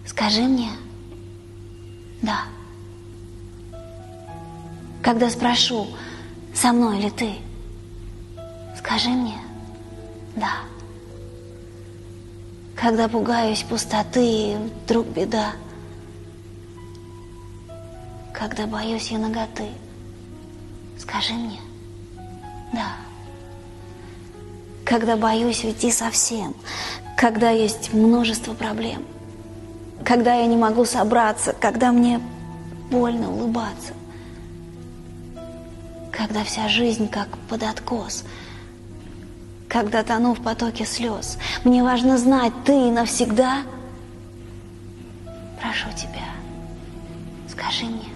Скажи мне «да». Когда спрошу, со мной ли ты, скажи мне «да». Когда пугаюсь пустоты и вдруг беда, когда боюсь я наготы, скажи мне «да». Когда боюсь уйти совсем, когда есть множество проблем, когда я не могу собраться, когда мне больно улыбаться, когда вся жизнь как под откос, когда тону в потоке слез, мне важно знать, ты навсегда. Прошу тебя, скажи мне